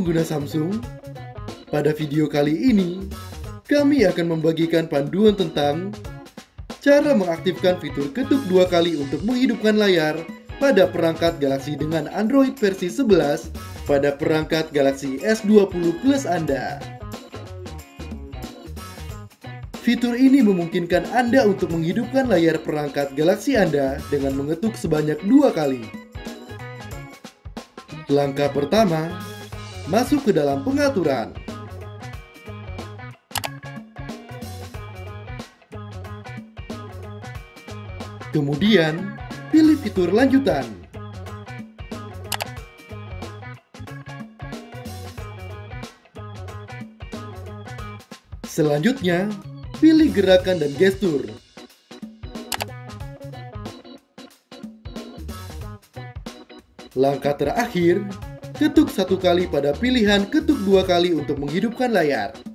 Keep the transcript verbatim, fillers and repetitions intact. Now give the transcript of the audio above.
pengguna Samsung. Pada video kali ini, kami akan membagikan panduan tentang cara mengaktifkan fitur ketuk dua kali untuk menghidupkan layar pada perangkat Galaxy dengan Android versi sebelas pada perangkat Galaxy S dua puluh Plus Anda. Fitur ini memungkinkan Anda untuk menghidupkan layar perangkat Galaxy Anda dengan mengetuk sebanyak dua kali. Langkah pertama, masuk ke dalam pengaturan. Kemudian, pilih fitur lanjutan. Selanjutnya, pilih gerakan dan gestur. Langkah terakhir, ketuk satu kali pada pilihan ketuk dua kali untuk menghidupkan layar.